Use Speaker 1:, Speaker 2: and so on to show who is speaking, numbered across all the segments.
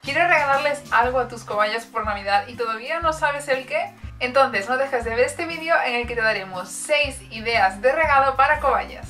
Speaker 1: ¿Quieres regalarles algo a tus cobayas por Navidad y todavía no sabes el qué? Entonces no dejes de ver este vídeo en el que te daremos 6 ideas de regalo para cobayas.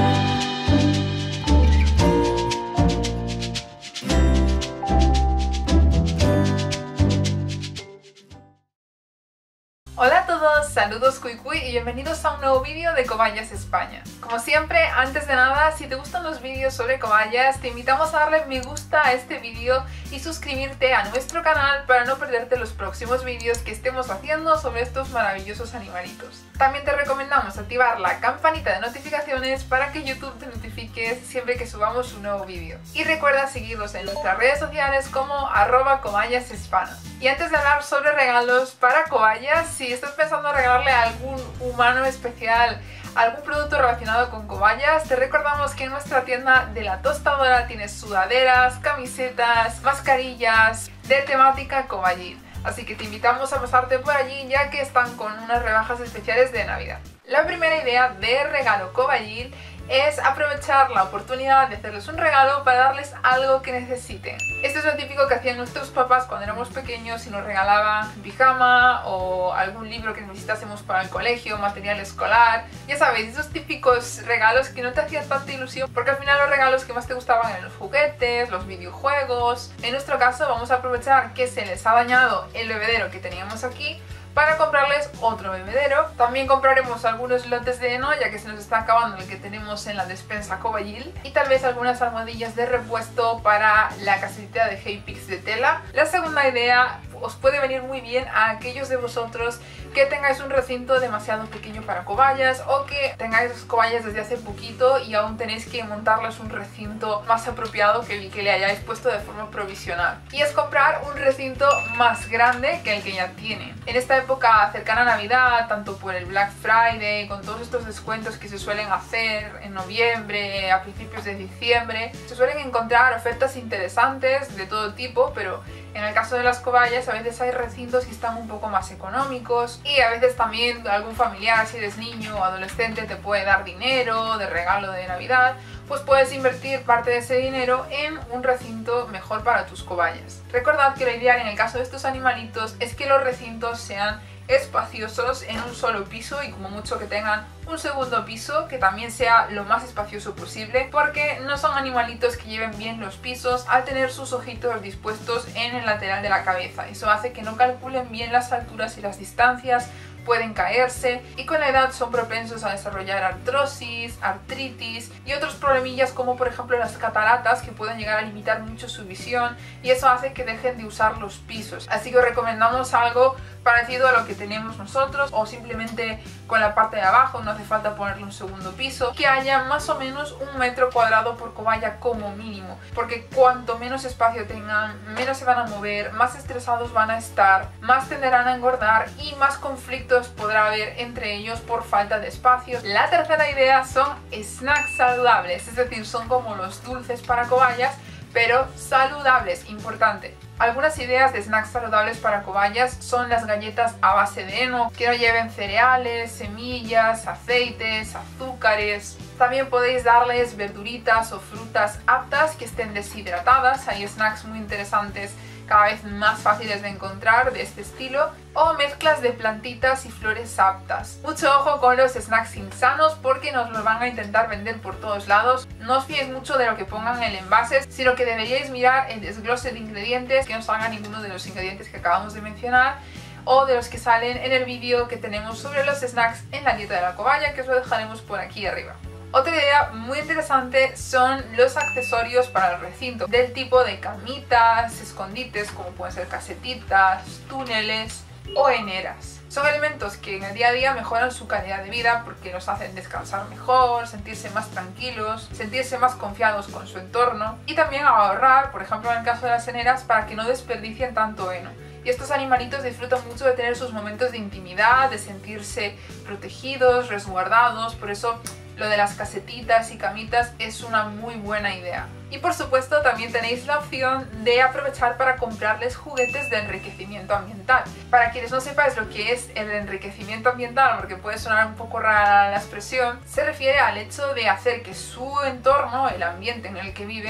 Speaker 1: Hola a todos, saludos Cuicuy y bienvenidos a un nuevo vídeo de Cobayas España. Como siempre, antes de nada, si te gustan los vídeos sobre cobayas, te invitamos a darle me gusta a este vídeo y suscribirte a nuestro canal para no perderte los próximos vídeos que estemos haciendo sobre estos maravillosos animalitos. También te recomendamos activar la campanita de notificaciones para que YouTube te notifique siempre que subamos un nuevo vídeo. Y recuerda seguirnos en nuestras redes sociales como @cobayashispana. Y antes de hablar sobre regalos para cobayas, si estás pensando en regalarle a algún humano especial algún producto relacionado con cobayas, te recordamos que en nuestra tienda de La Tostadora tienes sudaderas, camisetas, mascarillas de temática cobayil. Así que te invitamos a pasarte por allí ya que están con unas rebajas especiales de Navidad. La primera idea de regalo cobayil es aprovechar la oportunidad de hacerles un regalo para darles algo que necesiten. Esto es lo típico que hacían nuestros papás cuando éramos pequeños y nos regalaban pijama o algún libro que necesitásemos para el colegio, material escolar. Ya sabéis, esos típicos regalos que no te hacían tanta ilusión porque al final los regalos que más te gustaban eran los juguetes, los videojuegos. En nuestro caso vamos a aprovechar que se les ha dañado el bebedero que teníamos aquí para comprarles otro bebedero. También compraremos algunos lotes de heno ya que se nos está acabando el que tenemos en la despensa cobayil, y tal vez algunas almohadillas de repuesto para la casetita de Haypix de tela. La segunda idea os puede venir muy bien a aquellos de vosotros que tengáis un recinto demasiado pequeño para cobayas o que tengáis cobayas desde hace poquito y aún tenéis que montarles un recinto más apropiado que le hayáis puesto de forma provisional. Y es comprar un recinto más grande que el que ya tienen. En esta época cercana a Navidad, tanto por el Black Friday, con todos estos descuentos que se suelen hacer en noviembre, a principios de diciembre, se suelen encontrar ofertas interesantes de todo tipo, pero en el caso de las cobayas a veces hay recintos que están un poco más económicos y a veces también algún familiar, si eres niño o adolescente, te puede dar dinero de regalo de Navidad, pues puedes invertir parte de ese dinero en un recinto mejor para tus cobayas. Recordad que lo ideal en el caso de estos animalitos es que los recintos sean espaciosos en un solo piso y como mucho que tengan un segundo piso que también sea lo más espacioso posible, porque no son animalitos que lleven bien los pisos al tener sus ojitos dispuestos en el lateral de la cabeza. Eso hace que no calculen bien las alturas y las distancias, pueden caerse y con la edad son propensos a desarrollar artrosis, artritis y otros problemillas como por ejemplo las cataratas que pueden llegar a limitar mucho su visión, y eso hace que dejen de usar los pisos. Así que os recomendamos algo parecido a lo que tenemos nosotros, o simplemente con la parte de abajo, no hace falta ponerle un segundo piso, que haya más o menos 1 metro cuadrado por cobaya como mínimo, porque cuanto menos espacio tengan, menos se van a mover, más estresados van a estar, más tenderán a engordar y más conflictos podrá haber entre ellos por falta de espacio. La tercera idea son snacks saludables, es decir, son como los dulces para cobayas, pero saludables, importante. Algunas ideas de snacks saludables para cobayas son las galletas a base de heno, que no lleven cereales, semillas, aceites, azúcares. También podéis darles verduritas o frutas aptas que estén deshidratadas. Hay snacks muy interesantes, cada vez más fáciles de encontrar de este estilo, o mezclas de plantitas y flores aptas. Mucho ojo con los snacks insanos porque nos los van a intentar vender por todos lados. No os fiéis mucho de lo que pongan en el envase, sino que deberíais mirar el desglose de ingredientes, que no salga ninguno de los ingredientes que acabamos de mencionar o de los que salen en el vídeo que tenemos sobre los snacks en la dieta de la cobaya, que os lo dejaremos por aquí arriba. Otra idea muy interesante son los accesorios para el recinto, del tipo de camitas, escondites como pueden ser casetitas, túneles o eneras. Son elementos que en el día a día mejoran su calidad de vida porque los hacen descansar mejor, sentirse más tranquilos, sentirse más confiados con su entorno y también ahorrar, por ejemplo en el caso de las eneras, para que no desperdicien tanto heno. Y estos animalitos disfrutan mucho de tener sus momentos de intimidad, de sentirse protegidos, resguardados, por eso lo de las casetitas y camitas es una muy buena idea. Y por supuesto también tenéis la opción de aprovechar para comprarles juguetes de enriquecimiento ambiental. Para quienes no sepáis lo que es el enriquecimiento ambiental, porque puede sonar un poco rara la expresión, se refiere al hecho de hacer que su entorno, el ambiente en el que viven,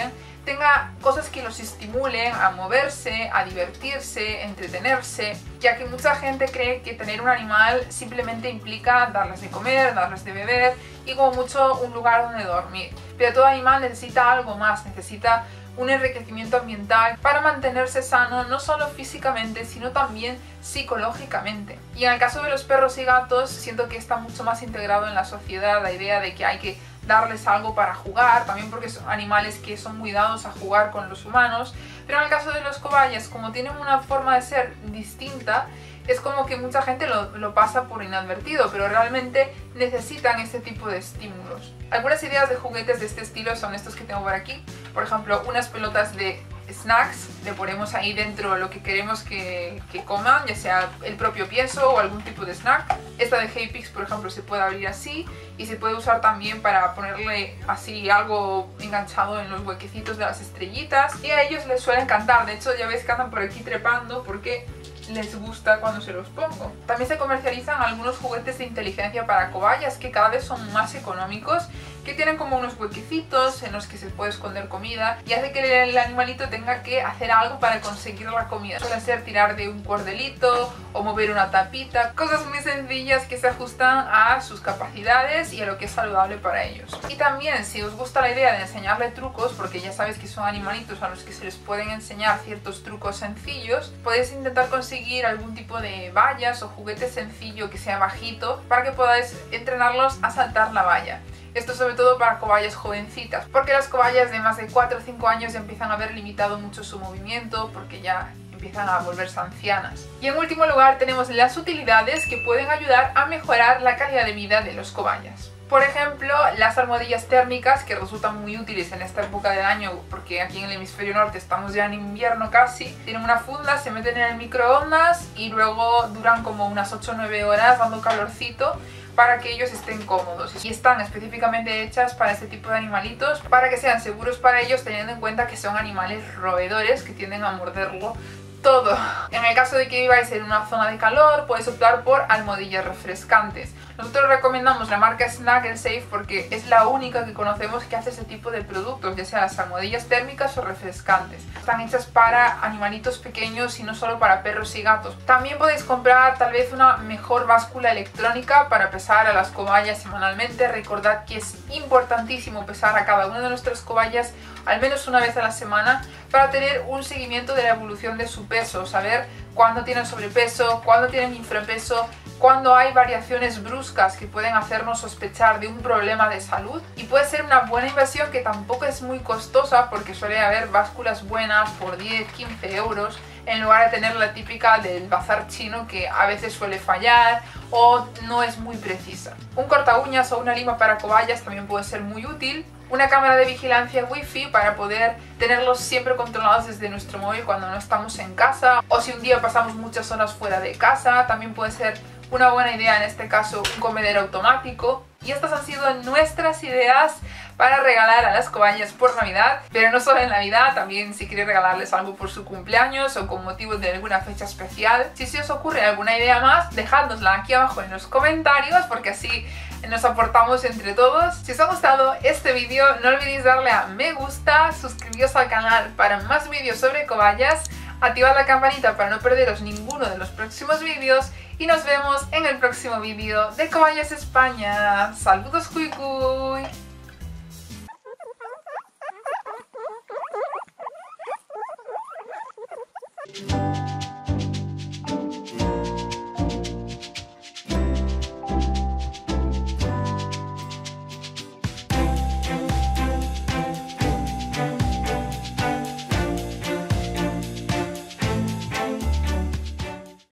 Speaker 1: tenga cosas que los estimulen a moverse, a divertirse, entretenerse, ya que mucha gente cree que tener un animal simplemente implica darles de comer, darles de beber y como mucho un lugar donde dormir. Pero todo animal necesita algo más, necesita un enriquecimiento ambiental para mantenerse sano, no solo físicamente, sino también psicológicamente. Y en el caso de los perros y gatos, siento que está mucho más integrado en la sociedad la idea de que hay que darles algo para jugar, también porque son animales que son muy dados a jugar con los humanos, pero en el caso de los cobayas, como tienen una forma de ser distinta, es como que mucha gente lo pasa por inadvertido, pero realmente necesitan este tipo de estímulos. Algunas ideas de juguetes de este estilo son estos que tengo por aquí. Por ejemplo, unas pelotas de snacks, le ponemos ahí dentro lo que queremos que coman, ya sea el propio pienso o algún tipo de snack. Esta de Hey Pigs, por ejemplo, se puede abrir así y se puede usar también para ponerle así algo enganchado en los huequecitos de las estrellitas, y a ellos les suele encantar. De hecho, ya veis que andan por aquí trepando porque les gusta cuando se los pongo. También se comercializan algunos juguetes de inteligencia para cobayas que cada vez son más económicos, que tienen como unos huequecitos en los que se puede esconder comida y hace que el animalito tenga que hacer algo para conseguir la comida. Suele ser tirar de un cordelito o mover una tapita, cosas muy sencillas que se ajustan a sus capacidades y a lo que es saludable para ellos. Y también, si os gusta la idea de enseñarle trucos, porque ya sabéis que son animalitos a los que se les pueden enseñar ciertos trucos sencillos, podéis intentar conseguir algún tipo de vallas o juguete sencillo que sea bajito para que podáis entrenarlos a saltar la valla. Esto sobre todo para cobayas jovencitas, porque las cobayas de más de 4 o 5 años ya empiezan a haber limitado mucho su movimiento, porque ya empiezan a volverse ancianas. Y en último lugar tenemos las utilidades que pueden ayudar a mejorar la calidad de vida de los cobayas. Por ejemplo, las almohadillas térmicas, que resultan muy útiles en esta época del año, porque aquí en el hemisferio norte estamos ya en invierno casi. Tienen una funda, se meten en el microondas y luego duran como unas 8 o 9 horas dando calorcito para que ellos estén cómodos, y están específicamente hechas para este tipo de animalitos, para que sean seguros para ellos, teniendo en cuenta que son animales roedores que tienden a morderlo todo. En el caso de que viváis en una zona de calor, podéis optar por almohadillas refrescantes. Nosotros recomendamos la marca Snuggle and Safe porque es la única que conocemos que hace ese tipo de productos, ya sea las almohadillas térmicas o refrescantes. Están hechas para animalitos pequeños y no solo para perros y gatos. También podéis comprar tal vez una mejor báscula electrónica para pesar a las cobayas semanalmente. Recordad que es importantísimo pesar a cada una de nuestras cobayas al menos una vez a la semana para tener un seguimiento de la evolución de su peso, saber cuándo tienen sobrepeso, cuándo tienen infrapeso, cuando hay variaciones bruscas que pueden hacernos sospechar de un problema de salud. Y puede ser una buena inversión que tampoco es muy costosa, porque suele haber básculas buenas por 10-15 euros en lugar de tener la típica del bazar chino que a veces suele fallar o no es muy precisa. Un corta uñas o una lima para cobayas también puede ser muy útil. Una cámara de vigilancia wifi para poder tenerlos siempre controlados desde nuestro móvil cuando no estamos en casa, o si un día pasamos muchas horas fuera de casa, también puede ser una buena idea, en este caso un comedero automático. Y estas han sido nuestras ideas para regalar a las cobayas por Navidad, pero no solo en Navidad, también si queréis regalarles algo por su cumpleaños o con motivo de alguna fecha especial. Si se os ocurre alguna idea más, dejádnosla aquí abajo en los comentarios, porque así nos aportamos entre todos. Si os ha gustado este vídeo, no olvidéis darle a me gusta, suscribiros al canal para más vídeos sobre cobayas, activad la campanita para no perderos ninguno de los próximos vídeos y nos vemos en el próximo vídeo de Cobayas España. ¡Saludos, cuy cuy!